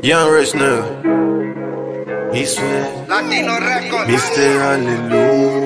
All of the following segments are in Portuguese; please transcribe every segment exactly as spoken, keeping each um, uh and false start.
Young Rich nigga. Isso é Latino Records. mister Aleluia.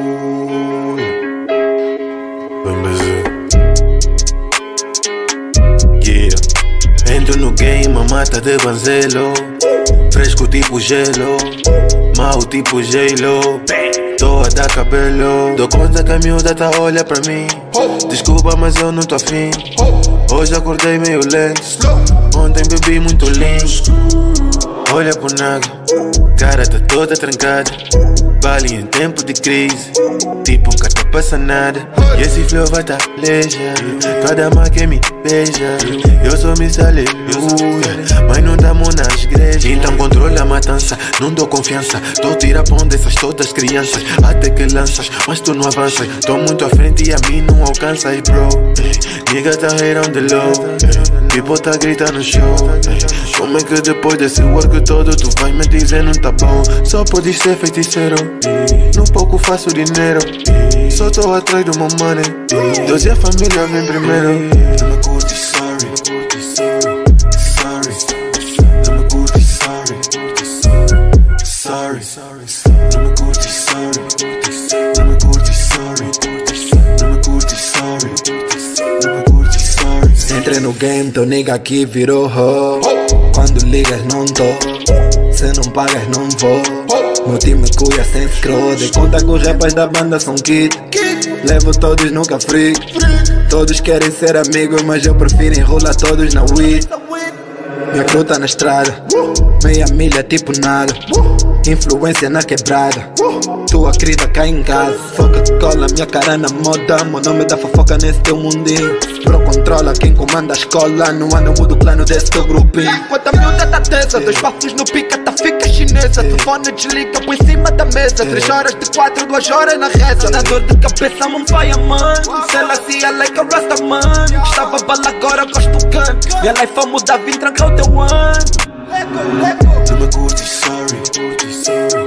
Yeah. Entro no game, a mata de banzelo. Fresco tipo gelo, mau tipo J-Lo. Tô a dar cabelo. Dou conta que a miúda tá a olhar pra mim. Desculpa, mas eu não tô afim. Hoje acordei meio lento. Ontem bebi muito lean. Olha pro naga, cara tá toda trancada. Vale em tempo de crise, tipo nunca tá passa nada. E esse flow vai tá leja, cada uma que me beija. Eu sou mister Aleluia, mas não damos nas igrejas. Então controla a matança, não dou confiança. Tô tira pão dessas todas crianças. Até que lanças, mas tu não avanças. Tô muito à frente e a mim não alcanças, bro. Nigga tá here on the low, people tá gritando no show. Como é que depois desse work todo tu vai me dizer não tá bom? Só podes ser feiticeiro, no pouco faço dinheiro. Só tô atrás do meu money, Deus e a família vem primeiro. Não me curte, sorry, sorry. Não me curte, sorry, sorry. Não me curte, sorry, não me curte, sorry. Não me curte, sorry, não me curte, sorry. Entrei no game, teu nigga aqui virou ho. Quando ligas não tô, se não pagas não vou. Meu time cuia sem scroll. De conta que os rappers da banda são kit. Levo todos no café. Todos querem ser amigos, mas eu prefiro enrolar todos na weed. Minha crew tá na estrada, meia milha tipo nada. Influência na quebrada, tua querida cai em casa. Foca que cola, minha cara na moda. Meu nome da fofoca nesse teu mundinho. Pro controla quem comanda a escola. Não anda mudo plano desse teu grupinho. Enquanto a miúda tá tensa, dois bafos no pica, tá fica chinesa. Telefone desliga por cima da mesa. Três horas de quatro, duas horas na reza. Na dor de cabeça, mão vai a mano. Se ela se like a rasta man. Gostava bala, agora gosto do canto. Minha life a mudar, vim trancar o teu ano. Não me curte, sorry.